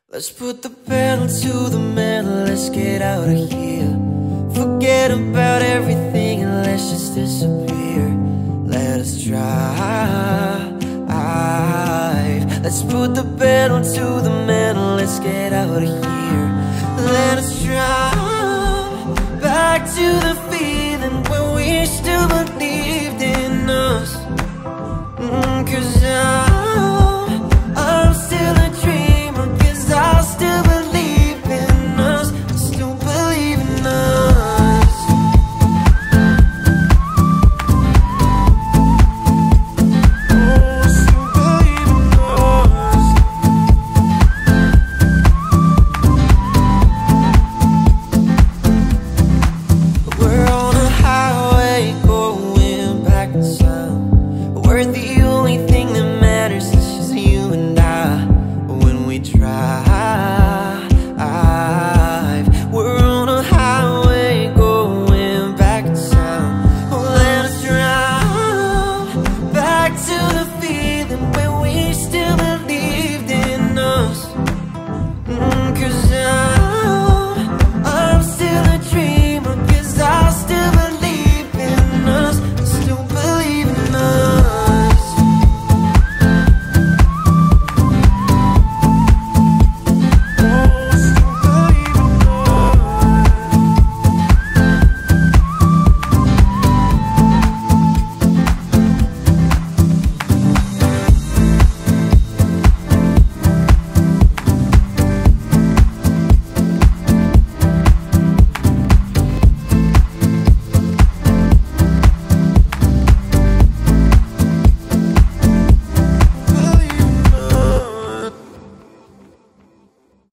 Let's put the pedal to the metal, let's get out of here. Forget about everything and let's just disappear. Let us drive. Let's put the pedal to the metal, let's get out of here.